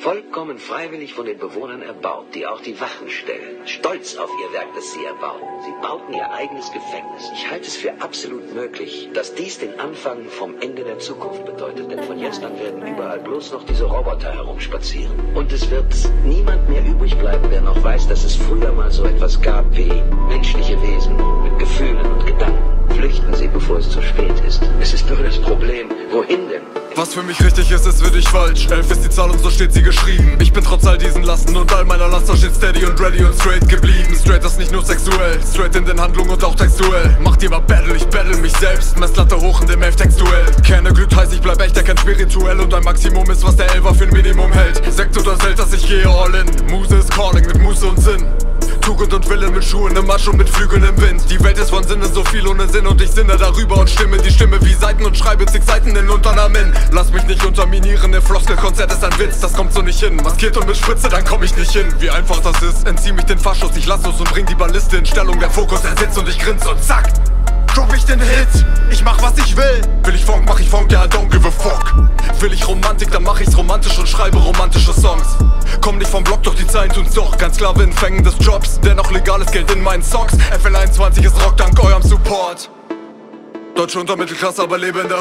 vollkommen freiwillig von den Bewohnern erbaut, die auch die Wachen stellen. Stolz auf ihr Werk, das sie erbauten. Sie bauten ihr eigenes Gefängnis. Ich halte es für absolut möglich, dass dies den Anfang vom Ende der Zukunft bedeutet, denn von jetzt an werden überall bloß noch diese Roboter herumspazieren. Und es wird niemand mehr übrig bleiben, der noch weiß, dass es früher mal so etwas gab wie menschliche Wesen mit Gefühlen und Gedanken. Flüchten Sie, bevor es zu spät ist. Es ist nur das Problem. Wohin denn? Was für mich richtig ist, ist für dich falsch. 11 ist die Zahl und so steht sie geschrieben. Ich bin trotz all diesen Lasten und all meiner Laster steht steady und ready und straight geblieben. Straight ist nicht nur sexuell, straight in den Handlungen und auch textuell. Macht jemand Battle, ich battle mich selbst. Messlatte hoch in dem Elf-Textuell. Kerne glüht heiß, ich bleib echt, kein spirituell. Und ein Maximum ist, was der Elfer für ein Minimum hält. Sekt oder Selters, ich gehe all in. Muse ist calling mit Muße und Sinn. Tugend und Wille mit Schuhen im Marsch und mit Flügeln im Wind. Die Welt ist von Sinnen so viel ohne Sinn und ich sinne darüber und stimme die Stimme wie Seiten und schreibe zig Seiten in Unternamen. Lass mich nicht unterminieren, ne Floskelkonzert ist ein Witz, das kommt so nicht hin. Maskiert und mit Spritze, dann komm ich nicht hin. Wie einfach das ist, entzieh mich den Faschus, ich lass los und bring die Balliste in Stellung. Der Fokus, er sitzt und ich grinse und zack, drop ich den Hit. Ich mach was ich will. Will ich Funk, mach ich Funk, ja, I don't give a fuck. Will ich Romantik, dann mach ich's romantisch und schreibe romantische Songs. Komm nicht vom Block, doch die Zeilen tun's doch. Ganz klar in Fängen des Jobs, dennoch legales Geld in meinen Socks. FL21 ist Rock dank eurem Support. Deutsche Untermittelklasse, aber lebe in der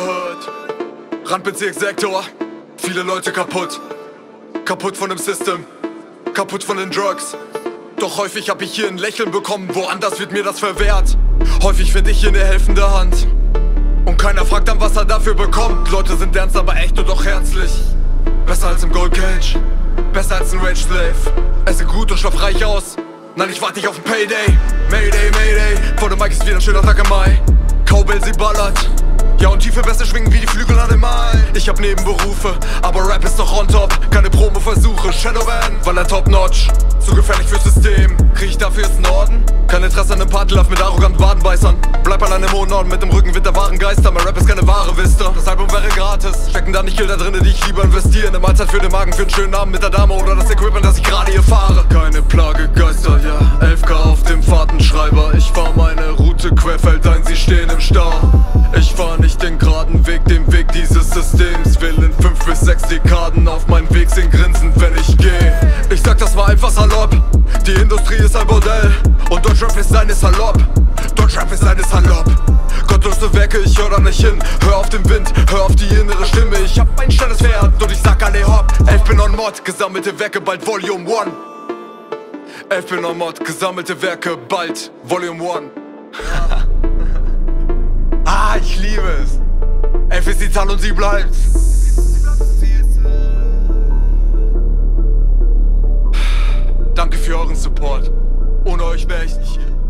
Hood. Randbezirkssektor, viele Leute kaputt. Kaputt von dem System, kaputt von den Drugs. Doch häufig hab ich hier ein Lächeln bekommen, woanders wird mir das verwehrt. Häufig find ich hier eine helfende Hand und keiner fragt dann, was er dafür bekommt. Leute sind ernst, aber echt und doch herzlich. Besser als im Gold Cage, besser als ein Rage Slave. Esse gut und schlaf reich aus. Nein, ich warte nicht auf ein Payday. Mayday, Mayday, vor dem Mic ist wieder ein schöner Tag im Mai. Cowbell, sie ballert. Ja, und tiefe Bässe schwingen wie die Flügel an dem Mai. Ich hab Nebenberufe, aber Rap ist doch on top. Keine Promo-Versuche, Shadowban, weil er top-notch. Zu gefährlich fürs System, krieg ich dafür jetzt Norden? Kein Interesse an einem Partylaf mit arroganten Wadenbeißern. Bleib an einem hohen Norden mit dem Rücken Wind der wahren Geister. Mein Rap ist keine wahre Vista, das Album wäre gratis. Stecken da nicht Gilder drinne, die ich lieber investiere. Eine Mahlzeit für den Magen, für einen schönen Abend mit der Dame oder das Equipment, das ich gerade hier fahre. Keine Plage Geister, ja, 11K auf dem Fahrtenschreiber. Ich fahr meine Route querfeld ein, sie stehen im Stau. Ich fahr nicht den geraden Weg, den Weg dieses Systems. Will in 5 bis 6 Dekaden auf meinen Weg sehen grinsend, wenn ich geh. Ich sag das mal einfach salopp, die Industrie ist ein Bordell und Deutschrap ist seine salopp. Deutschrap ist seine salopp. Gottlose Werke, ich hör da nicht hin. Hör auf den Wind, hör auf die innere Stimme. Ich hab ein schnelles Pferd und ich sag alle hopp. 11 bin on Mod, gesammelte Werke, bald Volume 1. 11 bin on Mod, gesammelte Werke, bald Volume 1. Ah, ich liebe es. 11 ist die Zahl und sie bleibt. Danke für euren Support. Ohne euch wäre ich nicht hier.